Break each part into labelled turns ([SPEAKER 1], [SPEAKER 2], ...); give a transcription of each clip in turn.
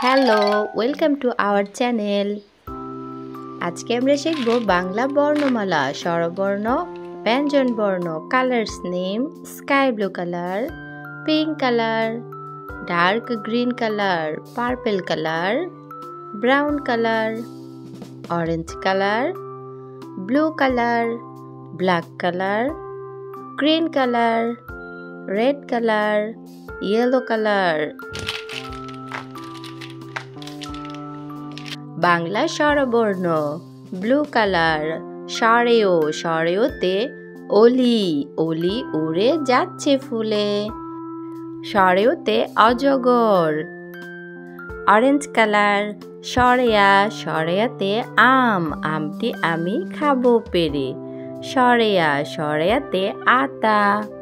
[SPEAKER 1] Hello, welcome to our channel. আজকে আমরা শিখব বাংলা বর্ণমালা, স্বরবর্ণ, ব্যঞ্জনবর্ণ, colours name, sky blue colour, pink colour, dark green colour, purple colour, brown colour, orange colour, blue colour, black colour, green colour, red colour, yellow colour. Bangla স্বরবর্ণ blue colour, সরেওতে অলি, অলি উড়ে যাচ্ছে ফুলে, সরেওতে অজগর। অরেঞ্জ কালার, সরেয়াতে আম, আমটি আমি খাবো পেরে, সরেয়াতে আতা।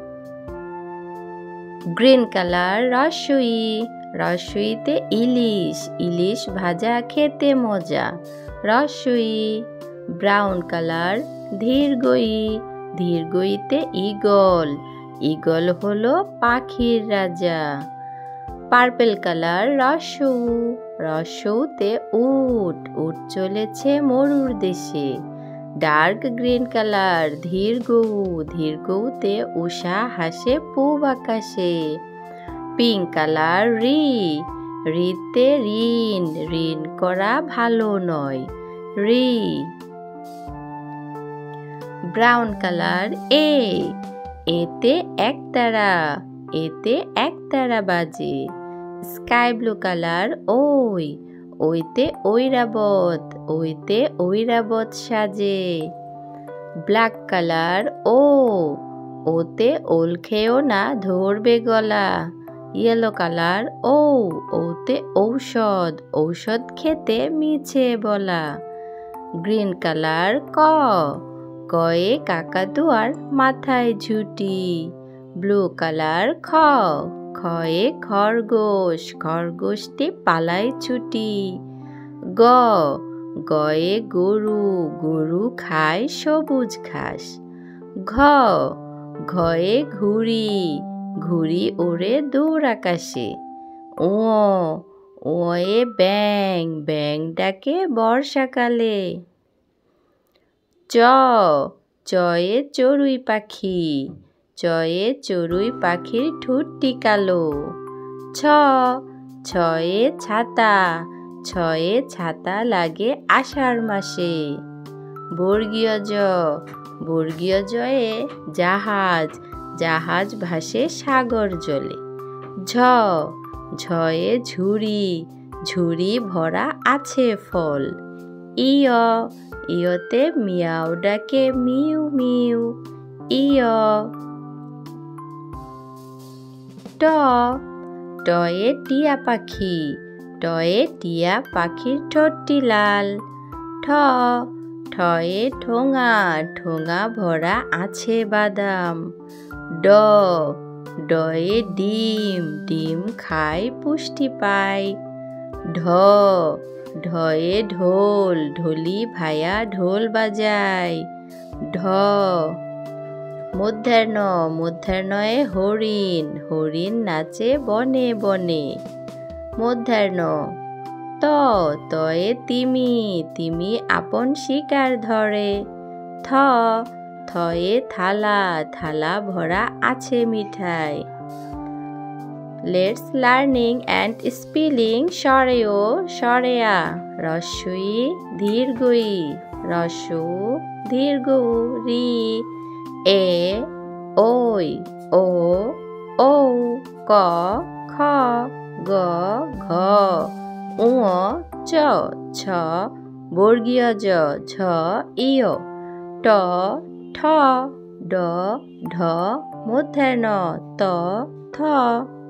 [SPEAKER 1] গ্রিন কালার, রসইতে ইলিশ, ইলিশ ভাজা খেতে মজা, রসই। ব্রাউন কালার, ধীরগইতে ইগল, ইগল হলো পাখির রাজা। পার্পল কালার, রসউতে উট, উট চলেছে মরুর দেশে। ডার্ক গ্রিন কালার, ধীরগৌতে উষা হাসে পূব আকাশে। পিঙ্ক কালার, ঋতে ঋণ করা ভালো নয়, ঋ। ব্রাউন কালার, এতে একতারা বাজে। স্কাই ব্লু কালার, ওইতে ঐরাবত সাজে। ব্ল্যাক কালার, ওতে ওল খেও না ধরবে গলা। ইয়েলো কালার, ওতে ঔষধ খেতে মিছে বলা। গ্রিন কালার, কয়ে কাকাতুয়ার মাথায় ঝুঁটি। ব্লু কালার, খয়ে খরগোশটি পালায় ছুটি। গয়ে গরু খায় সবুজ ঘাস। ঘয়ে ঘুড়ি ওড়ে দূর আকাশে। ওয়ে ব্যাং ডাকে বর্ষাকালে। চয়ে চড়ুই পাখির ঠোঁটটি কালো। ছয়ে ছাতা লাগে আষাঢ় মাসে। বর্গীয় জয়ে জাহাজ ভাসে সাগর জলে। ঝয়ে ঝুড়ি ভরা আছে ফল। ইয়তে মিয়াও ডাকে মিউ মিউ, টয়ে টিয়া পাখির ঠোঁটটি লাল। ঠয়ে ঠোঙা ভরা আছে বাদাম। ডয়ে ডিম খায় পুষ্টি পায়। ঢয়ে ঢোলি ভায়া ঢোল বাজায়। মূর্ধন্যয়ে হরিণ নাচে বনে বনে। মূর্ধন্য, তয়ে তিমি আপন শিকার ধরে। থয়ে থালা ভরা আছে মিঠাই। লেটস লার্নিং অ্যান্ড স্পেলিং সরেয়া। রস্বই দীর্ঘই, রস্বউ দীর্ঘউ, রি, ওই, ও, ক, খ, গ, ঘ, ঙ, ছ, বর্গীয় ঝ, ইয়, ট, ঠ, ড, ঢ, মূর্ধন্য, ত, থ।